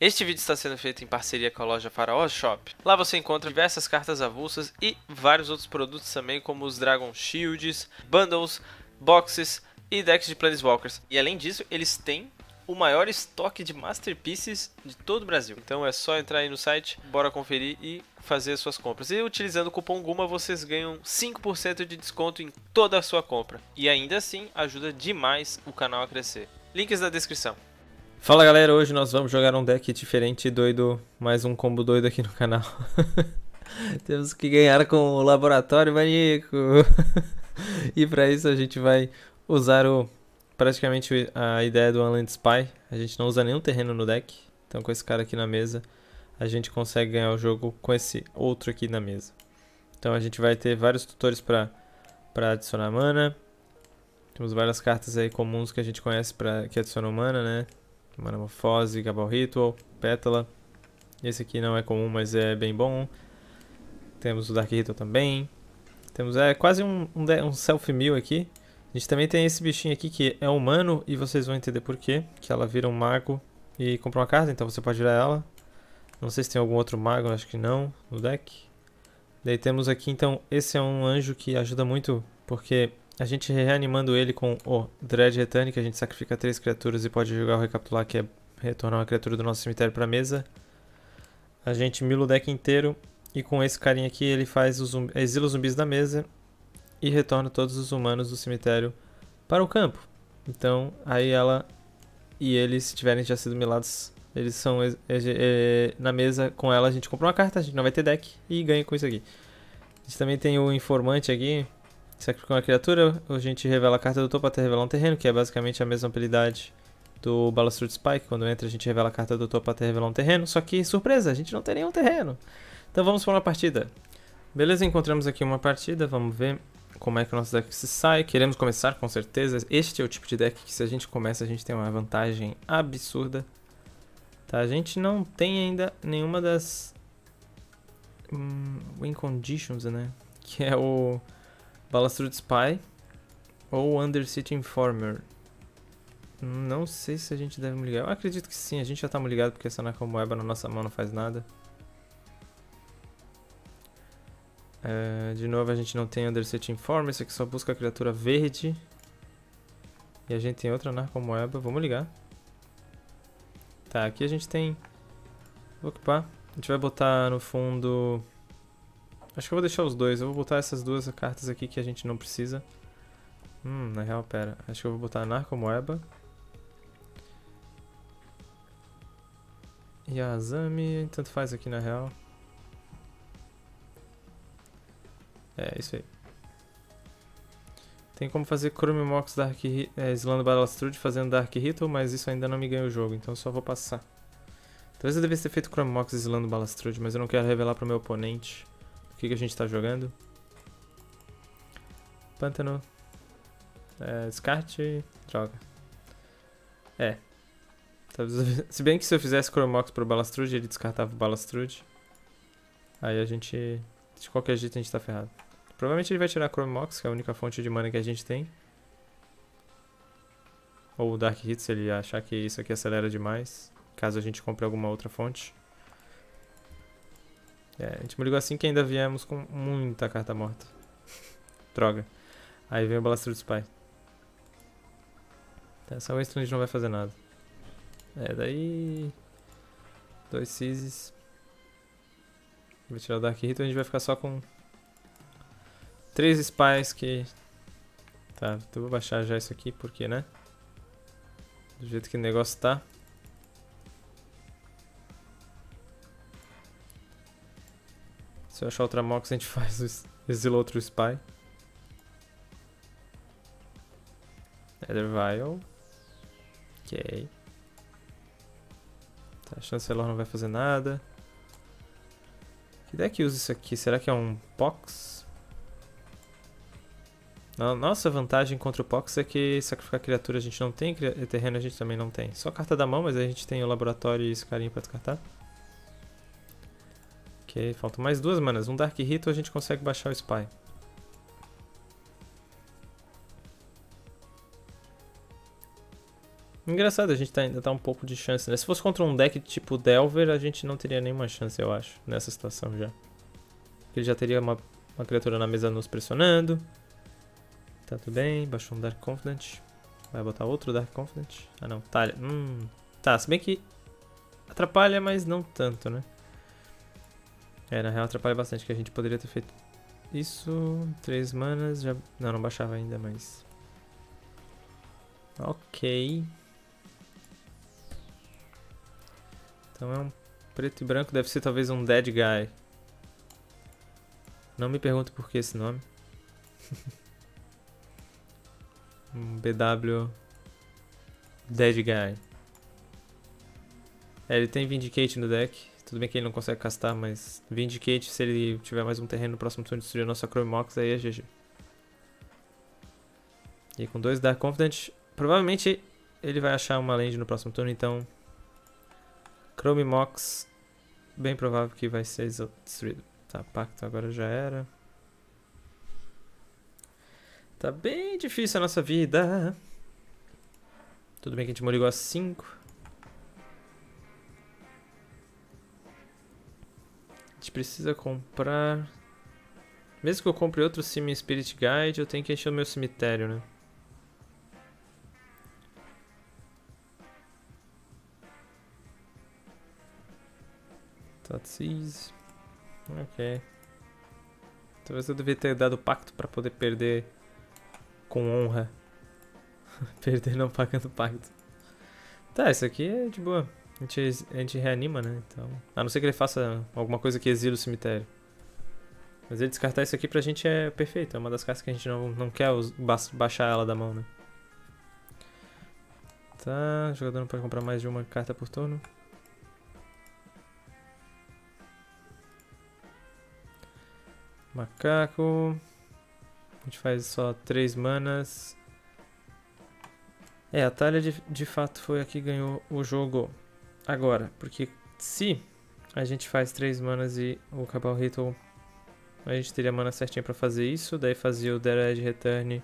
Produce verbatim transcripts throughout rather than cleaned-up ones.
Este vídeo está sendo feito em parceria com a loja Faraó Shop. Lá você encontra diversas cartas avulsas e vários outros produtos também, como os Dragon Shields, Bundles, Boxes e decks de Planeswalkers. E além disso, eles têm o maior estoque de Masterpieces de todo o Brasil. Então é só entrar aí no site, bora conferir e fazer as suas compras. E utilizando o cupom GUMA vocês ganham cinco por cento de desconto em toda a sua compra. E ainda assim ajuda demais o canal a crescer. Links na descrição. Fala galera, hoje nós vamos jogar um deck diferente e doido, mais um combo doido aqui no canal. Temos que ganhar com o Laboratório Maníaco. E para isso a gente vai usar o praticamente a ideia do Unland Spy. A gente não usa nenhum terreno no deck, então com esse cara aqui na mesa a gente consegue ganhar o jogo com esse outro aqui na mesa. Então a gente vai ter vários tutores para para adicionar mana. Temos várias cartas aí comuns que a gente conhece para que adicionam mana, né? Manamorfose, Cabal Ritual, Pétala. Esse aqui não é comum, mas é bem bom. Temos o Dark Ritual também. Temos é quase um, um, um self-mill aqui. A gente também tem esse bichinho aqui que é humano e vocês vão entender por quê. Que ela vira um mago e compra uma carta, então você pode virar ela. Não sei se tem algum outro mago, acho que não, no deck. Daí temos aqui, então, esse é um anjo que ajuda muito, porque a gente reanimando ele com o Dread Return, que a gente sacrifica três criaturas e pode jogar o Recapitular, que é retornar uma criatura do nosso cemitério para a mesa. A gente mila o deck inteiro e com esse carinha aqui ele faz os zumbi, exila os zumbis da mesa e retorna todos os humanos do cemitério para o campo. Então aí ela e eles, se tiverem já sido milados, eles são é, é, na mesa. Com ela a gente compra uma carta, a gente não vai ter deck e ganha com isso aqui. A gente também tem o Informante aqui. Sacrifica uma criatura, a gente revela a carta do topo até revelar um terreno, que é basicamente a mesma habilidade do Balustrade Spike. Quando entra a gente revela a carta do topo até revelar um terreno, só que surpresa, a gente não tem nenhum terreno. Então vamos para uma partida. Beleza, encontramos aqui uma partida, vamos ver como é que o nosso deck se sai. Queremos começar com certeza, este é o tipo de deck que se a gente começa a gente tem uma vantagem absurda. Tá, a gente não tem ainda nenhuma das hum, win conditions, né, que é o Balustrade Spy ou Undercity Informer. Não sei se a gente deve me ligar. Eu acredito que sim, a gente já tá ligado porque essa Narcomoeba na nossa mão não faz nada. É, de novo a gente não tem Undercity Informer, esse aqui só busca a criatura verde. E a gente tem outra Narcomoeba, vamos ligar. Tá, aqui a gente tem... Vou ocupar. A gente vai botar no fundo... Acho que eu vou deixar os dois. Eu vou botar essas duas cartas aqui que a gente não precisa. Hum, na real, pera. Acho que eu vou botar a Narcomoeba. E a Azami, tanto faz aqui na real. É, isso aí. Tem como fazer Chrome Mox Dark é, Slando Balustrade fazendo Dark Ritual, mas isso ainda não me ganha o jogo, então só vou passar. Talvez eu devesse ter feito Chrome Mox Slando Balustrade, mas eu não quero revelar para o meu oponente o que, que a gente está jogando. Pântano. É, descarte. Droga. É. Talvez, se bem que se eu fizesse Chrome Mox para o Balustrade, ele descartava o Balustrade. Aí a gente... De qualquer jeito a gente está ferrado. Provavelmente ele vai tirar Chrome Mox, que é a única fonte de mana que a gente tem. Ou o Dark Hit, se ele achar que isso aqui acelera demais. Caso a gente compre alguma outra fonte. É, a gente me ligou assim que ainda viemos com muita carta morta. Droga. Aí vem o Balustrade Spy. Essa Wasteland não vai fazer nada. É, daí... Dois Seizes. Vou tirar o Dark Ritual e a gente vai ficar só com... Três Spies que... Tá, então eu vou baixar já isso aqui, porque, né? Do jeito que o negócio tá. Se eu achar outra Mox, a gente faz o exila outro Spy. Nether Vial. Ok. Tá, a Chancellor não vai fazer nada. Que deck usa isso aqui? Será que é um Pox? Nossa vantagem contra o Pox é que sacrificar criatura a gente não tem, terreno a gente também não tem. Só carta da mão, mas a gente tem o laboratório e esse carinha pra descartar. Ok, faltam mais duas manas. Um Dark Ritual a gente consegue baixar o Spy. Engraçado, a gente tá, ainda tá um pouco de chance, né? Se fosse contra um deck tipo Delver, a gente não teria nenhuma chance, eu acho, nessa situação já. Ele já teria uma, uma criatura na mesa nos pressionando. Tá tudo bem, baixou um Dark Confident. Vai botar outro Dark Confident. Ah não, talha. Hum, tá, se bem que atrapalha, mas não tanto, né? É, na real atrapalha bastante, que a gente poderia ter feito isso. Três manas, já... Não, não baixava ainda, mas... Ok. Então é um preto e branco, deve ser talvez um Dead Guy. Não me pergunte por que esse nome. Um B W Dead Guy. É, ele tem Vindicate no deck. Tudo bem que ele não consegue castar, mas Vindicate, se ele tiver mais um terreno no próximo turno e destruir a nossa Chrome Mox, aí é G G. E com dois Dark Confident, provavelmente ele vai achar uma land no próximo turno, então Chrome Mox, bem provável que vai ser destruído. Tá, pacto agora já era. Tá bem difícil a nossa vida. Tudo bem que a gente morreu a cinco. A gente precisa comprar... Mesmo que eu compre outro Simi Spirit Guide, eu tenho que encher o meu cemitério, né? Tatsis. Ok. Talvez eu devia ter dado pacto pra poder perder com honra. Perder não pagando pacto. Tá, isso aqui é de boa. A gente, a gente reanima, né? Então, a não ser que ele faça alguma coisa que exile o cemitério. Mas ele descartar isso aqui pra gente é perfeito. É uma das cartas que a gente não, não quer os, ba baixar ela da mão, né? Tá, o jogador não pode comprar mais de uma carta por turno. Macaco. A gente faz só três manas. É, a Talha de, de fato foi a que ganhou o jogo. Agora, porque se a gente faz três manas e o Cabal Ritual, a gente teria mana certinha pra fazer isso. Daí fazia o Dead Return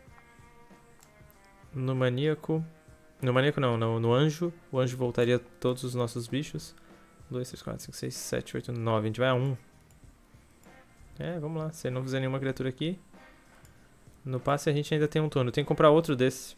no Maníaco. No Maníaco não, no, no Anjo. O Anjo voltaria todos os nossos bichos. dois, três, quatro, cinco, seis, sete, oito, nove. A gente vai a um. É, vamos lá. Se ele não fizer nenhuma criatura aqui, no passe a gente ainda tem um turno. Tem que comprar outro desse.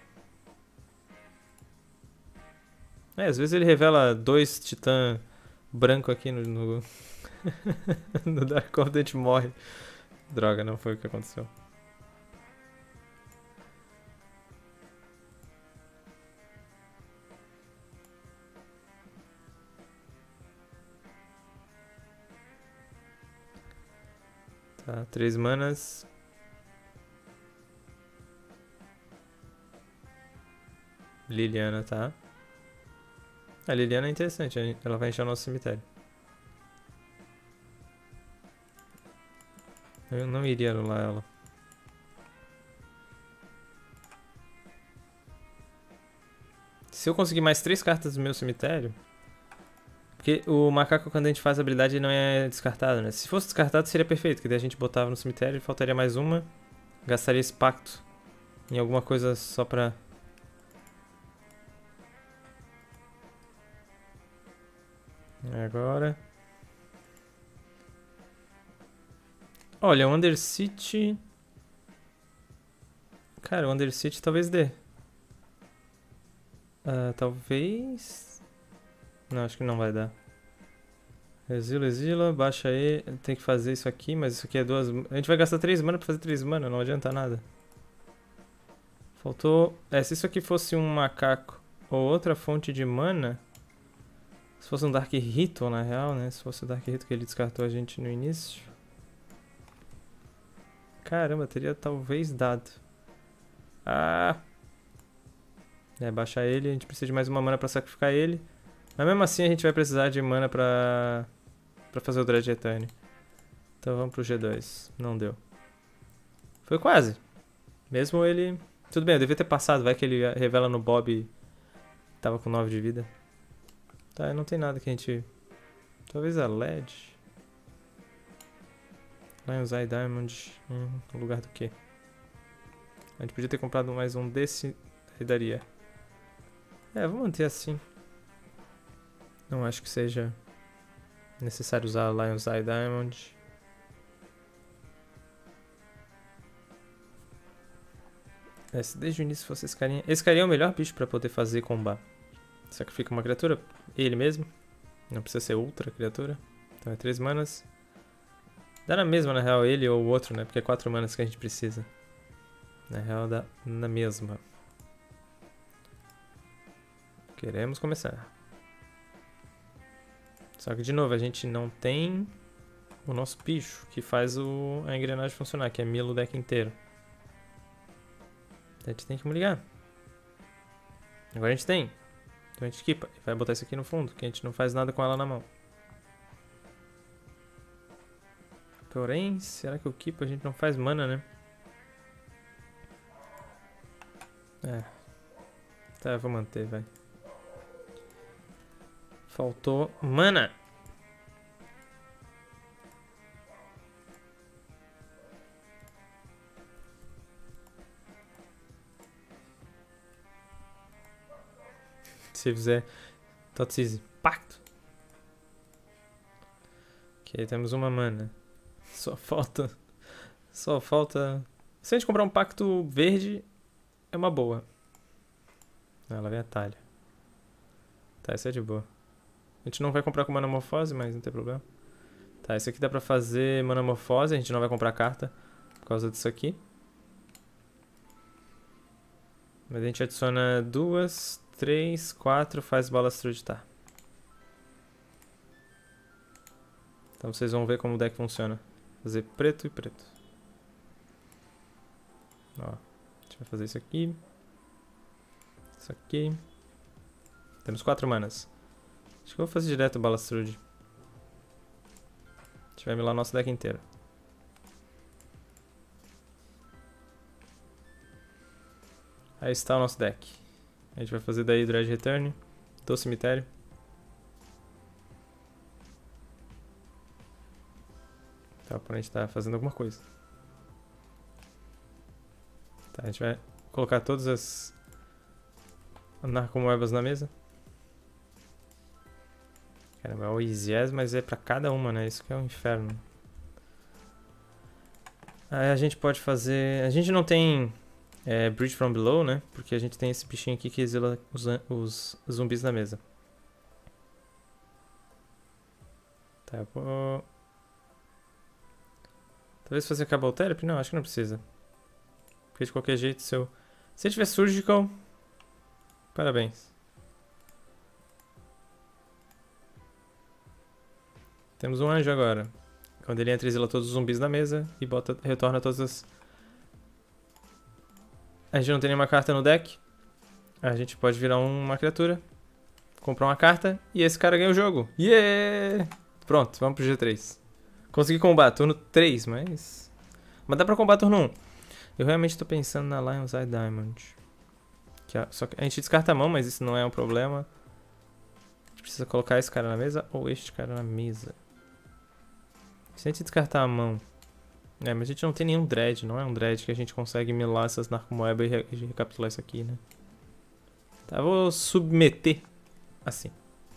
É, às vezes ele revela dois titã branco aqui no... No, no Dark Confident morre. Droga, não foi o que aconteceu. Tá, três manas. Liliana, tá. A Liliana é interessante, ela vai encher o nosso cemitério. Eu não iria anular ela. Se eu conseguir mais três cartas do meu cemitério... Porque o macaco, quando a gente faz a habilidade, ele não é descartado, né? Se fosse descartado, seria perfeito, que daí a gente botava no cemitério e faltaria mais uma. Gastaria esse pacto em alguma coisa só pra... Agora... Olha, o Undercity... Cara, o Undercity talvez dê. Uh, talvez... Não, acho que não vai dar. Exila, exila, baixa aí. Tem que fazer isso aqui, mas isso aqui é duas... A gente vai gastar três mana pra fazer três mana, não adianta nada. Faltou... É, se isso aqui fosse um macaco ou outra fonte de mana... Se fosse um Dark Ritual, na real, né? Se fosse o Dark Ritual que ele descartou a gente no início. Caramba, teria talvez dado. Ah! É, baixar ele, a gente precisa de mais uma mana pra sacrificar ele. Mas mesmo assim a gente vai precisar de mana pra, pra fazer o Dread Return. Então vamos pro G dois. Não deu. Foi quase. Mesmo ele... Tudo bem, eu devia ter passado. Vai que ele revela no Bob. Tava com nove de vida. Tá, não tem nada que a gente... Talvez a L E D. Lion's Eye Diamond. Hum, no lugar do quê? A gente podia ter comprado mais um desse. Aí daria. É, vou manter assim. Não acho que seja necessário usar Lion's Eye Diamond. É, se desde o início fosse esse carinha... Esse carinha é o melhor bicho pra poder fazer combate. Sacrifica uma criatura, ele mesmo. Não precisa ser outra criatura. Então é três manas. Dá na mesma, na real, ele ou o outro, né? Porque é quatro manas que a gente precisa. Na real, dá na mesma. Queremos começar. Só que, de novo, a gente não tem o nosso bicho, que faz o... a engrenagem funcionar, que é mila o deck inteiro. A gente tem que me ligar. Agora a gente tem. Então a gente equipa. E vai botar isso aqui no fundo, que a gente não faz nada com ela na mão. Porém, será que o equipa a gente não faz mana, né? É. Tá, eu vou manter, vai. Faltou mana. Se fizer Totsize, pacto. Ok, temos uma mana. Só falta... Só falta... Se a gente comprar um pacto verde, é uma boa. Ah, lá vem a talha. Tá, essa é de boa. A gente não vai comprar com Manamorfose, mas não tem problema. Tá, esse aqui dá pra fazer Manamorfose, a gente não vai comprar carta por causa disso aqui. Mas a gente adiciona duas, três, quatro, faz Balastrude, tá. Então vocês vão ver como o deck funciona. Fazer preto e preto. Ó, a gente vai fazer isso aqui. Isso aqui. Temos quatro manas. Acho que eu vou fazer direto o Balastrude. A gente vai milar nosso deck inteiro. Aí está o nosso deck. A gente vai fazer daí Dread Return do cemitério. Tá, o oponente está fazendo alguma coisa. Tá, a gente vai colocar todas as Narcomoebas na mesa. Caramba, é o Easy As, mas é pra cada uma, né? Isso que é um inferno. Aí a gente pode fazer... A gente não tem é, Bridge from Below, né? Porque a gente tem esse bichinho aqui que exila os, os zumbis na mesa. Tá, eu vou... Talvez fazer Cabal Therapy? Não, acho que não precisa. Porque de qualquer jeito, se eu... Se eu tiver Surgical... Parabéns. Temos um anjo agora. Quando ele entra, exila todos os zumbis na mesa e bota, retorna todas as... A gente não tem nenhuma carta no deck. A gente pode virar uma criatura, comprar uma carta e esse cara ganha o jogo. Yeah! Pronto, vamos pro G três. Consegui combar turno três, mas... Mas dá pra combar turno um. Eu realmente tô pensando na Lion's Eye Diamond. Que a... Só que a gente descarta a mão, mas isso não é um problema. A gente precisa colocar esse cara na mesa ou este cara na mesa. Se a gente descartar a mão... É, mas a gente não tem nenhum dread, não é um dread que a gente consegue milar essas narcomoebas e, re e recapitular isso aqui, né? Tá, vou submeter assim.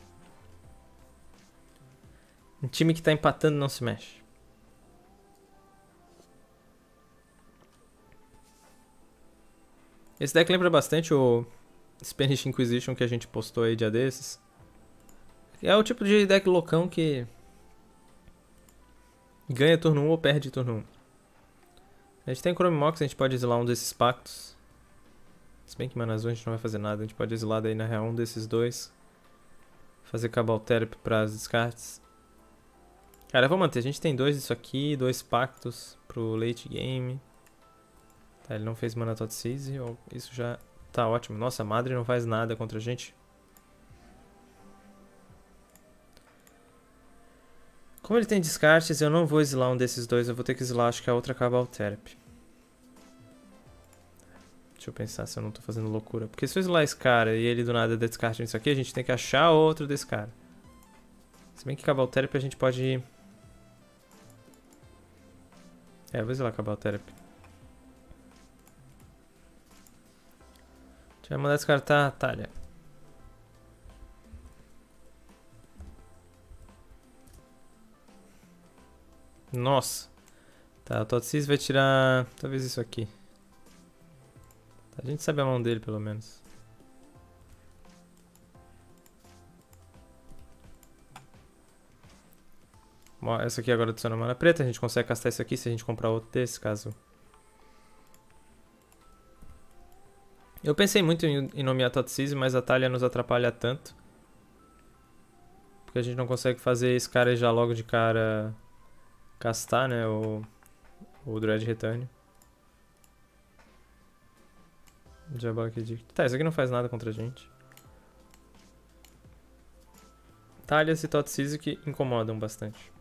Um time que tá empatando não se mexe. Esse deck lembra bastante o Spanish Inquisition que a gente postou aí dia desses. É o tipo de deck loucão que... ganha turno um ou perde turno um. A gente tem Chrome Mox, a gente pode exilar um desses pactos. Se bem que Mana Azul a gente não vai fazer nada, a gente pode exilar daí na real um desses dois. Fazer Cabal Therapy para as descartes. Cara, eu vou manter, a gente tem dois disso aqui, dois pactos pro late game. Tá, ele não fez Mana Totsize, isso já tá ótimo. Nossa, a Madre não faz nada contra a gente. Como ele tem descartes, eu não vou exilar um desses dois, eu vou ter que exilar, acho que a outra Cabal Therapy. Deixa eu pensar se eu não tô fazendo loucura. Porque se eu exilar esse cara e ele do nada descarte nisso aqui, a gente tem que achar outro desse cara. Se bem que Cabal Therapy a gente pode... É, eu vou exilar Cabal Therapy. A gente vai mandar descartar a talha. Nossa. Tá, o Totsis vai tirar... talvez isso aqui. Tá, a gente sabe a mão dele, pelo menos. Bom, essa aqui agora adiciona mana preta. A gente consegue castar isso aqui se a gente comprar outro desse, caso... Eu pensei muito em, em nomear Totsis, mas a Thalia nos atrapalha tanto. Porque a gente não consegue fazer esse cara já logo de cara castar, né? O, o Dread Return. Diabolic Edict. Tá, isso aqui não faz nada contra a gente. Thalias e Totsis que incomodam bastante.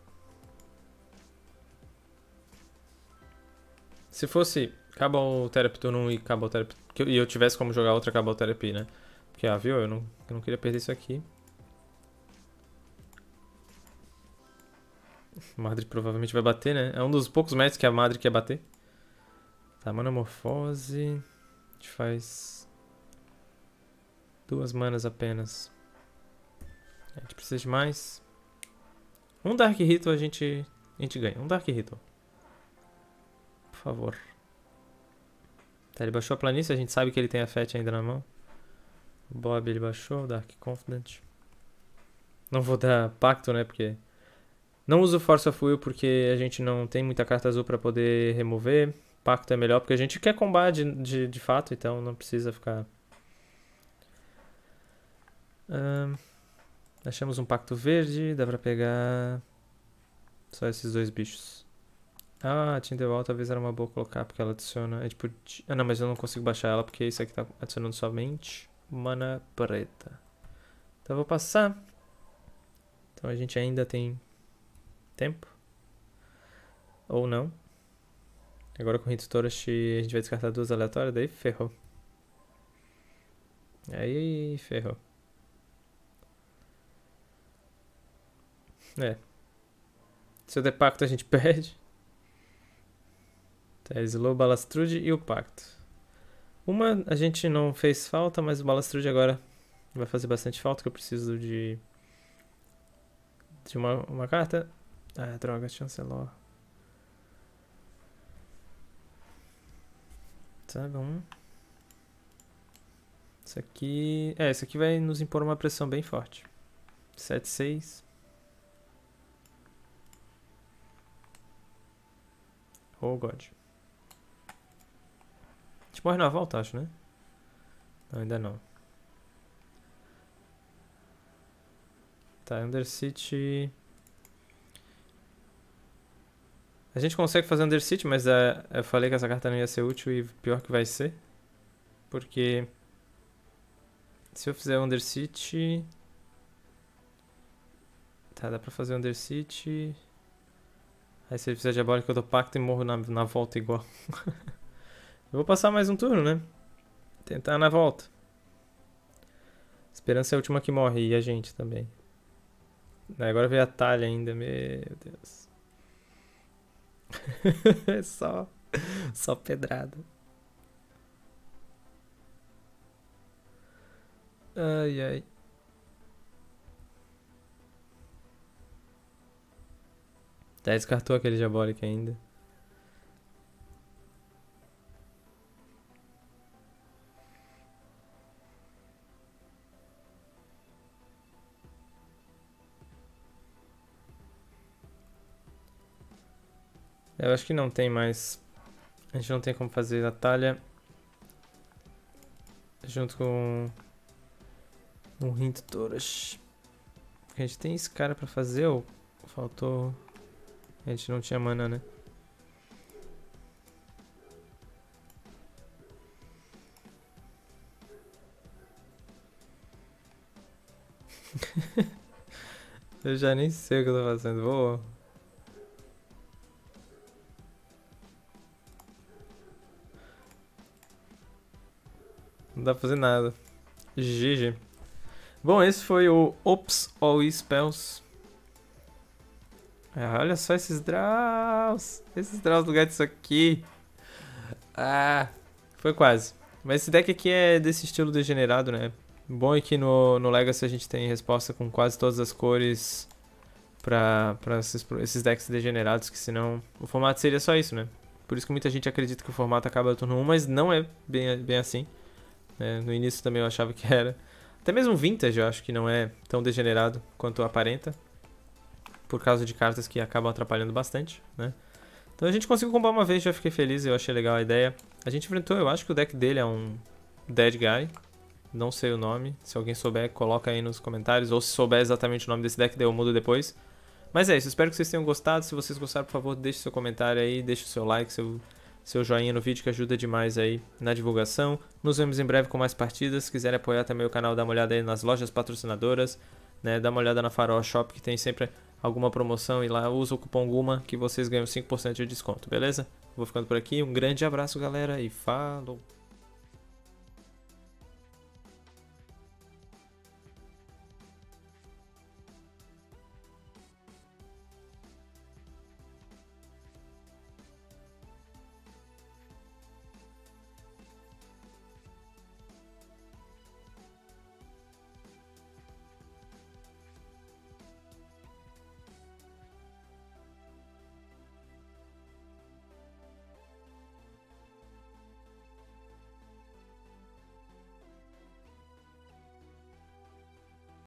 Se fosse Cabal Therapy turno um e Cabal Therapy... e eu tivesse como jogar outra Cabal Therapy, né? Porque, ah, viu? Eu não, eu não queria perder isso aqui. Madre provavelmente vai bater, né? É um dos poucos matches que a Madre quer bater. Tá, Manamorfose. A gente faz... duas manas apenas. A gente precisa de mais. Um Dark Ritual a gente, a gente ganha. Um Dark Ritual. Por favor. Tá, ele baixou a planície. A gente sabe que ele tem a Fat ainda na mão. O Bob ele baixou. Dark Confident. Não vou dar pacto, né? Porque... não uso Force of Will porque a gente não tem muita carta azul pra poder remover. Pacto é melhor porque a gente quer combate de, de, de fato. Então não precisa ficar... Um, achamos um pacto verde. Dá pra pegar... só esses dois bichos. Ah, a Tinderwall talvez era uma boa colocar, porque ela adiciona... é tipo... ah, não, mas eu não consigo baixar ela, porque isso aqui tá adicionando somente mana preta. Então eu vou passar. Então a gente ainda tem tempo. Ou não. Agora com o Hit Tourist a gente vai descartar duas aleatórias, daí ferrou. Aí ferrou. É. Se eu der pacto a gente perde. Tá, Slow, Balastrude e o pacto. Uma a gente não fez falta, mas o Balastrude agora vai fazer bastante falta, que eu preciso de... de uma, uma carta. Ah, droga, Chancelor. Tá bom. Isso aqui... é, isso aqui vai nos impor uma pressão bem forte. sete, seis. Oh, God. A gente morre na volta, acho, né? Não, ainda não. Tá, Undercity... a gente consegue fazer Undercity, mas é, eu falei que essa carta não ia ser útil e pior que vai ser. Porque... se eu fizer Undercity... tá, dá pra fazer Undercity... aí se ele fizer Diabólica eu dou pacto e morro na, na volta igual. Eu vou passar mais um turno, né? Tentar na volta. Esperança é a última que morre e a gente também. Agora veio a Thalia ainda, meu Deus. É só, só pedrada. Ai, ai. Tá, descartou aquele Diabólica ainda. Eu acho que não tem mais. A gente não tem como fazer a Thalia junto com um Hint Tourist. A gente tem esse cara pra fazer ou faltou... a gente não tinha mana, né? Eu já nem sei o que eu tô fazendo. Vou... não dá pra fazer nada. G G. Bom, esse foi o Ops All Spells. Ah, olha só esses draws. Esses draws no lugar disso aqui. Ah, foi quase. Mas esse deck aqui é desse estilo degenerado, né? Bom é que no, no Legacy a gente tem resposta com quase todas as cores pra, pra esses, esses decks degenerados, que senão o formato seria só isso, né? Por isso que muita gente acredita que o formato acaba no turno um, mas não é bem, bem assim. É, no início também eu achava que era. Até mesmo Vintage eu acho que não é tão degenerado quanto aparenta, por causa de cartas que acabam atrapalhando bastante, né? Então a gente conseguiu combar uma vez, já fiquei feliz, eu achei legal a ideia. A gente enfrentou, eu acho que o deck dele é um Dead Guy, não sei o nome, se alguém souber, coloca aí nos comentários, ou se souber exatamente o nome desse deck, daí eu mudo depois. Mas é isso, espero que vocês tenham gostado, se vocês gostaram, por favor, deixe seu comentário aí, deixe o seu like, seu, seu joinha no vídeo, que ajuda demais aí na divulgação. Nos vemos em breve com mais partidas, se quiserem apoiar também o canal, dá uma olhada aí nas lojas patrocinadoras, né? Dá uma olhada na Farol Shop, que tem sempre alguma promoção, e lá usa o cupom GUMA que vocês ganham cinco por cento de desconto, beleza? Vou ficando por aqui, um grande abraço galera e falou!